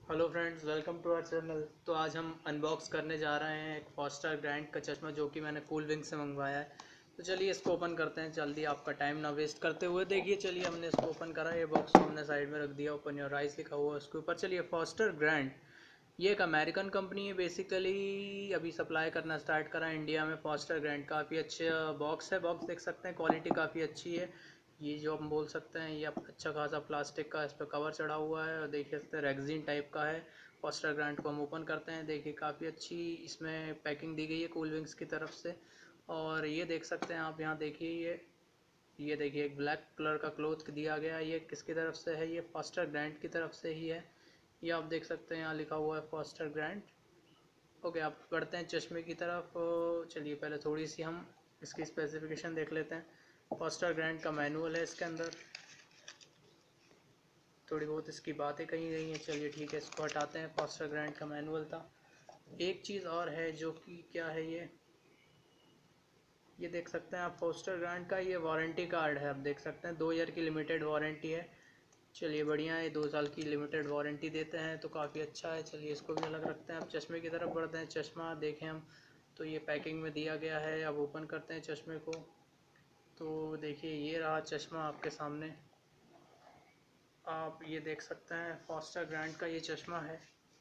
Hello friends, welcome to our channel. तो आज हम अनबॉक्स करने जा रहे हैं एक फॉस्टर ग्रैंड का चश्मा जो कि मैंने कूल विंग से मंगवाया है। तो चलिए इसको ओपन करते हैं जल्दी, आपका टाइम ना वेस्ट करते हुए। देखिए, चलिए हमने इसको ओपन करा, ये बॉक्स को हमने साइड में रख दिया। ओपन योर आइज लिखा हुआ है उसके ऊपर। चलिए, फॉस्टर ग्रैंड ये एक अमेरिकन कंपनी है बेसिकली, अभी सप्लाई करना स्टार्ट करा है इंडिया में। फॉस्टर ग्रैंड काफ़ी अच्छा बॉक्स है, बॉक्स देख सकते हैं, क्वालिटी काफ़ी अच्छी है। ये जो हम बोल सकते हैं, ये अच्छा खासा प्लास्टिक का इस पर कवर चढ़ा हुआ है और देख सकते हैं रेक्सिन टाइप का है। फॉस्टर ग्रैंड को हम ओपन करते हैं, देखिए काफ़ी अच्छी इसमें पैकिंग दी गई है कूल विंग्स की तरफ से। और ये देख सकते हैं आप, यहाँ देखिए, ये देखिए एक ब्लैक कलर का क्लोथ दिया गया है। ये किसकी तरफ से है? ये फॉस्टर ग्रैंड की तरफ से ही है। ये आप देख सकते हैं, यहाँ लिखा हुआ है फॉस्टर ग्रैंड। ओके, आप बढ़ते हैं चश्मे की तरफ। चलिए पहले थोड़ी सी हम इसकी स्पेसिफिकेशन देख लेते हैं। फॉस्टर ग्रैंड का मैनुअल है इसके अंदर, थोड़ी बहुत इसकी बातें कही गई हैं। चलिए ठीक है, इसको हटाते हैं। फॉस्टर ग्रैंड का मैनुअल था। एक चीज़ और है जो कि क्या है, ये देख सकते हैं आप, फॉस्टर ग्रैंड का ये वारंटी कार्ड है। आप देख सकते हैं 2 ईयर की लिमिटेड वारंटी है। चलिए बढ़िया है, 2 साल की लिमिटेड वारंटी देते हैं तो काफ़ी अच्छा है। चलिए इसको भी अलग रखते हैं। अब चश्मे की तरफ बढ़ते हैं। चश्मा देखें हम तो ये पैकिंग में दिया गया है। अब ओपन करते हैं चश्मे को। तो देखिए, ये रहा चश्मा आपके सामने। आप ये देख सकते हैं, फॉस्टर ग्रैंड का ये चश्मा है।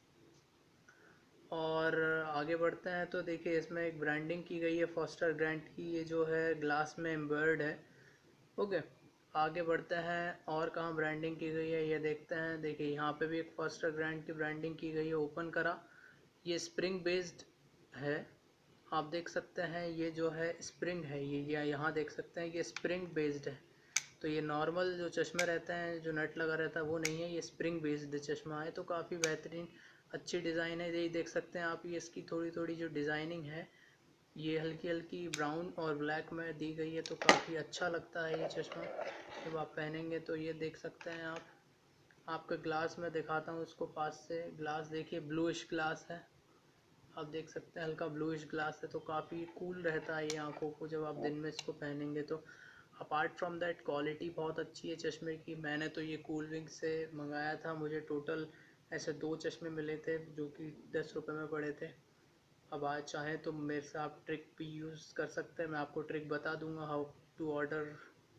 और आगे बढ़ते हैं तो देखिए, इसमें एक ब्रांडिंग की गई है फॉस्टर ग्रैंड की, ये जो है ग्लास में एम्बर्ड है। ओके, आगे बढ़ते हैं और कहाँ ब्रांडिंग की गई है ये देखते हैं। देखिए यहाँ पे भी एक फॉस्टर ग्रैंड की ब्रांडिंग की गई है। ओपन करा, ये स्प्रिंग बेस्ड है। आप देख सकते हैं ये जो है स्प्रिंग है, ये यहाँ देख सकते हैं ये स्प्रिंग बेस्ड है। तो ये नॉर्मल जो चश्मे रहते हैं जो नट लगा रहता है वो नहीं है, ये स्प्रिंग बेस्ड चश्मा है। तो काफ़ी बेहतरीन अच्छी डिज़ाइन है। ये देख सकते हैं आप, ये इसकी थोड़ी थोड़ी जो डिज़ाइनिंग है ये हल्की हल्की ब्राउन और ब्लैक में दी गई है। तो काफ़ी अच्छा लगता है ये चश्मा जब आप पहनेंगे। तो ये देख सकते हैं आप, आपके ग्लास में दिखाता हूँ इसको पास से। ग्लास देखिए, ब्लूइश ग्लास है। आप देख सकते हैं हल्का ब्लूइश ग्लास है। तो काफ़ी कूल रहता है ये आँखों को जब आप दिन में इसको पहनेंगे तो। अपार्ट फ्रॉम दैट क्वालिटी बहुत अच्छी है चश्मे की। मैंने तो ये कूल विंग से मंगाया था, मुझे टोटल ऐसे 2 चश्मे मिले थे जो कि 10 रुपये में पड़े थे। अब आज चाहें तो मेरे से आप ट्रिक भी यूज़ कर सकते हैं, मैं आपको ट्रिक बता दूंगा how to order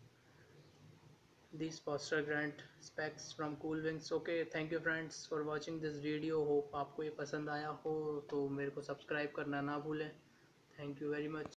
these Foster Grant specs from Cool Wings. Okay, thank you friends for watching this video. Hope आपको ये पसंद आया हो तो मेरे को सब्सक्राइब करना ना भूलें। Thank you very much.